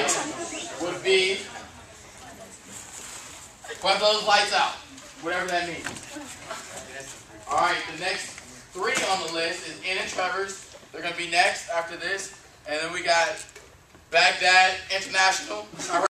would be put those lights out, whatever that means. All right, the next three on the list is Ann and Trevor's. They're going to be next after this. And then we got Baghdad International.